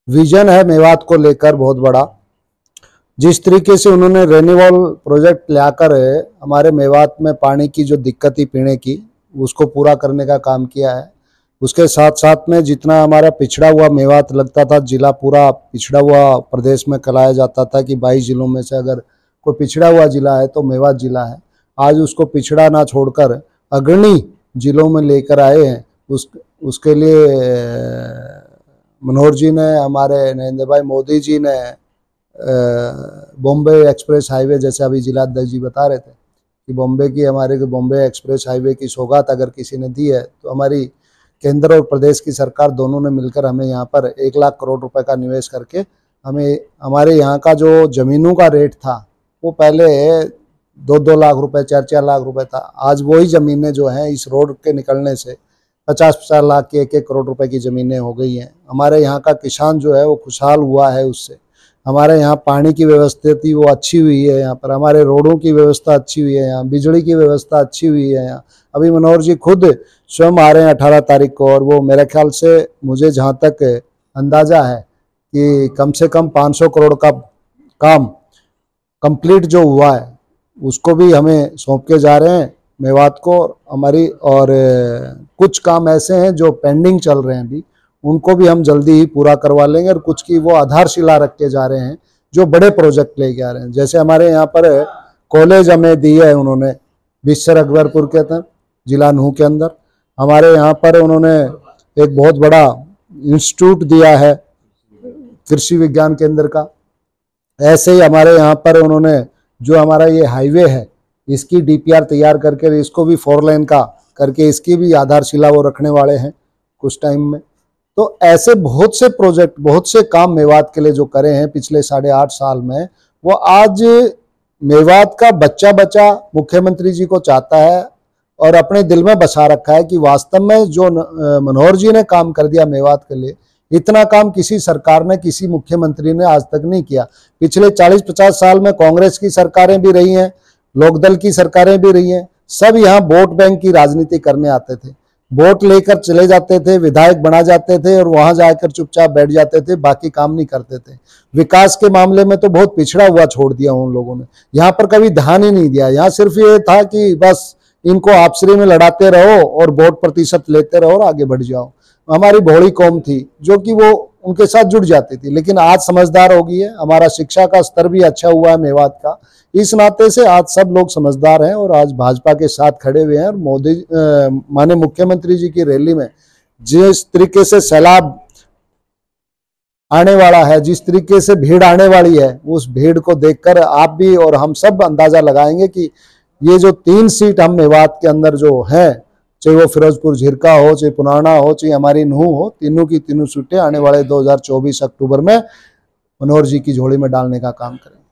Vision है मेवात को लेकर बहुत बड़ा। जिस तरीके से उन्होंने रेन्यूअल प्रोजेक्ट लाकर हमारे मेवात में पानी की जो दिक्कत थी पीने की, उसको पूरा करने का काम किया है। उसके साथ साथ में जितना हमारा पिछड़ा हुआ मेवात लगता था, जिला पूरा पिछड़ा हुआ प्रदेश में कहलाया जाता था कि 22 जिलों में से अगर कोई पिछड़ा हुआ जिला है तो मेवात जिला है। आज उसको पिछड़ा ना छोड़कर अग्रणी जिलों में लेकर आए हैं। उसके लिए मनोहर जी ने, हमारे नरेंद्र भाई मोदी जी ने बॉम्बे एक्सप्रेस हाईवे, जैसे अभी जिलाध्यक्ष जी बता रहे थे कि बॉम्बे एक्सप्रेस हाईवे की सौगात अगर किसी ने दी है तो हमारी केंद्र और प्रदेश की सरकार दोनों ने मिलकर हमें यहाँ पर 1 लाख करोड़ रुपए का निवेश करके हमें, हमारे यहाँ का जो जमीनों का रेट था वो पहले 2-2 लाख रुपए, 4-4 लाख रुपए था। आज वही ज़मीनें जो हैं इस रोड के निकलने से 50-50 लाख की 1-1 करोड़ रुपए की ज़मीनें हो गई हैं। हमारे यहाँ का किसान जो है वो खुशहाल हुआ है उससे। हमारे यहाँ पानी की व्यवस्था थी वो अच्छी हुई है, यहाँ पर हमारे रोडों की व्यवस्था अच्छी हुई है, यहाँ बिजली की व्यवस्था अच्छी हुई है। यहाँ अभी मनोहर जी खुद स्वयं आ रहे हैं 18 तारीख को, और वो मेरे ख्याल से, मुझे जहाँ तक अंदाज़ा है कि कम से कम 500 करोड़ का काम कंप्लीट जो हुआ है उसको भी हमें सौंप के जा रहे हैं मेवात को हमारी। और कुछ काम ऐसे हैं जो पेंडिंग चल रहे हैं अभी, उनको भी हम जल्दी ही पूरा करवा लेंगे। और कुछ की वो आधारशिला रख के जा रहे हैं जो बड़े प्रोजेक्ट लेके आ रहे हैं। जैसे हमारे यहाँ पर कॉलेज हमें दी है उन्होंने बिस्सर अकबरपुर के अंदर, जिला नूह के अंदर। हमारे यहाँ पर उन्होंने एक बहुत बड़ा इंस्टीट्यूट दिया है कृषि विज्ञान केंद्र का। ऐसे ही हमारे यहाँ पर उन्होंने जो हमारा ये हाईवे है इसकी DPR तैयार करके इसको भी 4 लेन का करके इसकी भी आधारशिला वो रखने वाले हैं कुछ टाइम में। तो ऐसे बहुत से प्रोजेक्ट, बहुत से काम मेवात के लिए जो करे हैं पिछले 8.5 साल में, वो आज मेवात का बच्चा बच्चा मुख्यमंत्री जी को चाहता है और अपने दिल में बसा रखा है कि वास्तव में जो मनोहर जी ने काम कर दिया मेवात के लिए, इतना काम किसी सरकार ने, किसी मुख्यमंत्री ने आज तक नहीं किया। पिछले 40-50 साल में कांग्रेस की सरकारें भी रही हैं, लोकदल की सरकारें भी रही हैं, सब यहाँ वोट बैंक की राजनीति करने आते थे, वोट लेकर चले जाते थे, विधायक बना जाते थे और वहां जाकर चुपचाप बैठ जाते थे, बाकी काम नहीं करते थे। विकास के मामले में तो बहुत पिछड़ा हुआ छोड़ दिया उन लोगों ने, यहाँ पर कभी ध्यान ही नहीं दिया। यहाँ सिर्फ ये था कि बस इनको आपसरी में लड़ाते रहो और वोट प्रतिशत लेते रहो और आगे बढ़ जाओ। हमारी भोली कौम थी जो कि वो उनके साथ जुड़ जाती थी, लेकिन आज समझदार हो गई है। हमारा शिक्षा का स्तर भी अच्छा हुआ है मेवात का, इस नाते से आज सब लोग समझदार हैं और आज भाजपा के साथ खड़े हुए हैं। और मोदी माननीय मुख्यमंत्री जी की रैली में जिस तरीके से सैलाब आने वाला है, जिस तरीके से भीड़ आने वाली है, उस भीड़ को देखकर आप भी और हम सब अंदाजा लगाएंगे कि ये जो 3 सीट हम मेवात के अंदर जो है, चाहे वो फिरोजपुर झिरका हो, चाहे पुराना हो, चाहे हमारी नूह हो, तीनों की तीनों सीटें आने वाले 2024 अक्टूबर में मनोहर जी की झोली में डालने का काम करें।